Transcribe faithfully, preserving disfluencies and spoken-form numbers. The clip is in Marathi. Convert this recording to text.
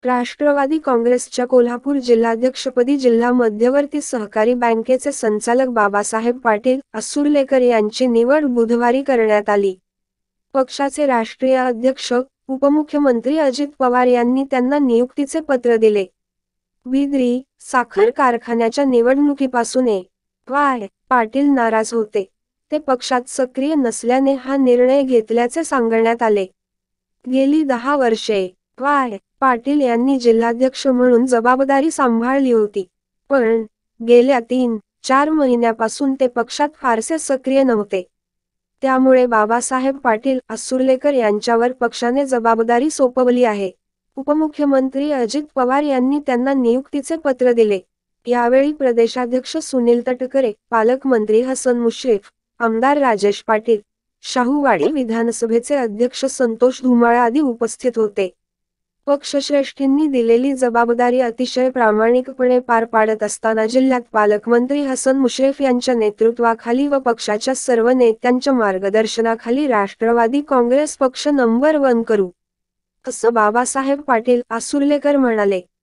राष्ट्रवादी काँग्रेसच्या कोल्हापूर जिल्हाध्यक्षपदी जिल्हा मध्यवर्ती सहकारी बँकेचे संचालक बाबासाहेब पाटील आसुर्लेकर यांची निवड बुधवारी करण्यात आली. पक्षाचे राष्ट्रीय अध्यक्ष, उपमुख्यमंत्री अजित पवार यांनी त्यांना नियुक्तीचे पत्र दिले. बिद्री साखर कारखान्याच्या निवडणुकीपासून ए. वाय. पाटील नाराज होते. ते पक्षात सक्रिय नसल्याने हा निर्णय घेतल्याचे सांगण्यात आले. गेली दहा वर्षे ए. वाय. पाटील यांनी जिल्हाध्यक्ष म्हणून जबाबदारी सांभाळली होती. पण गेल्या तीन चार महिन्यापासून ते पक्षात फारसे सक्रिय नव्हते. त्यामुळे बाबासाहेब पाटील आसुर्लेकर यांच्यावर पक्षाने जबाबदारी सोपवली आहे. उपमुख्यमंत्री अजित पवार यांनी त्यांना नियुक्तीचे पत्र दिले. यावेळी प्रदेशाध्यक्ष सुनील तटकरे, पालकमंत्री हसन मुश्रीफ, आमदार राजेश पाटील, शाहूवाडी विधानसभेचे अध्यक्ष संतोष धुमाळ आदी उपस्थित होते. पक्षश्रेष्ठींनी दिलेली जबाबदारी अतिशय प्रामाणिकपणे पार पाडत असताना जिल्ह्यात पालकमंत्री हसन मुश्रीफ यांच्या नेतृत्वाखाली व पक्षाच्या सर्व नेत्यांच्या मार्गदर्शनाखाली राष्ट्रवादी काँग्रेस पक्ष नंबर वन करू, असं बाबासाहेब पाटील आसुर्लेकर म्हणाले.